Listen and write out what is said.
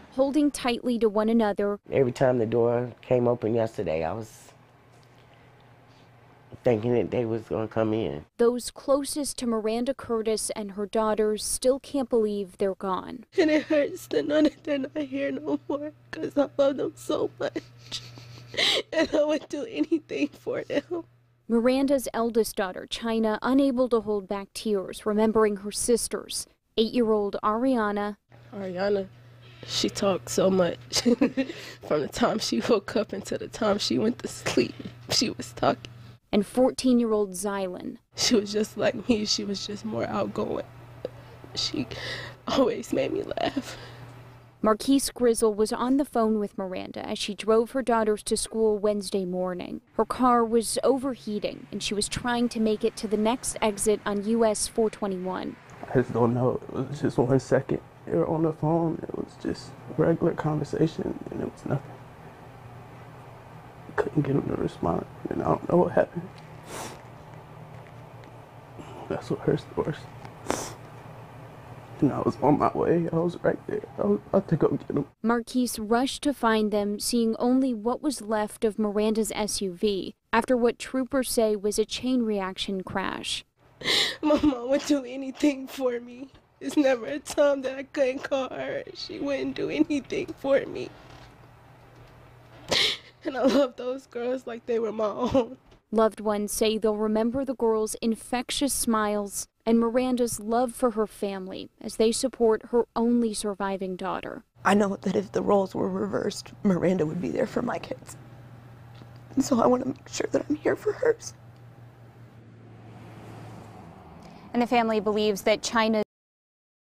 holding tightly to one another. Every time the door came open yesterday, I was thinking that they was going to come in. Those closest to Miranda Curtis and her daughters still can't believe they're gone. And it hurts to know that they're not here no more, because I love them so much. And I would do anything for them. Miranda's eldest daughter, China, unable to hold back tears, remembering her sisters. 8-year-old Ariana, she talked so much. From the time she woke up until the time she went to sleep, she was talking. And 14-year-old Xylan. She was just like me. She was just more outgoing. She always made me laugh. Marquise Grizzle was on the phone with Miranda as she drove her daughters to school Wednesday morning. Her car was overheating, and she was trying to make it to the next exit on US 421. I just don't know. It was just 1 second. They were on the phone. It was just regular conversation, and it was nothing. Couldn't get them to respond, and I don't know what happened. That's what hurts the worst. And I was on my way. I was right there. I was about to go get them. Marquise rushed to find them, seeing only what was left of Miranda's SUV after what troopers say was a chain reaction crash. My mom would do anything for me. There's never a time that I couldn't call her. She wouldn't do anything for me. And I love those girls like they were my own. Loved ones say they'll remember the girls' infectious smiles and Miranda's love for her family as they support her only surviving daughter. I know that if the roles were reversed, Miranda would be there for my kids. And so I want to make sure that I'm here for hers. And the family believes that China